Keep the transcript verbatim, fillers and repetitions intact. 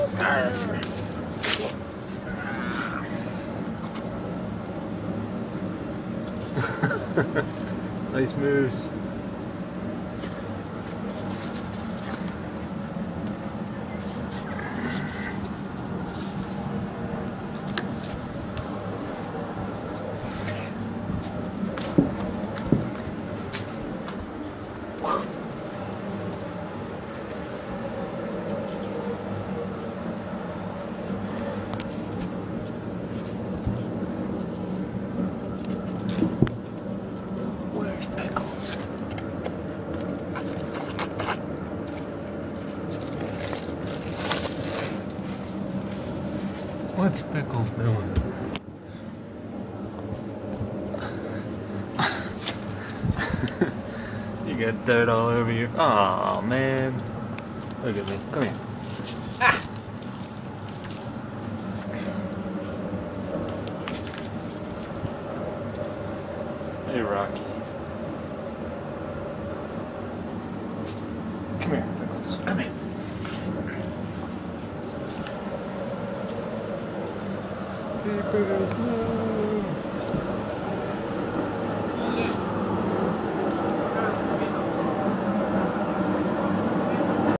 Pickles. Arr. Nice moves. Where's Pickles? What's Pickles doing? You got dirt all over you. Oh man. Look at me. Come here. Ah! Hey Rocky. Come here, Pickles. Come here. Peepers, no.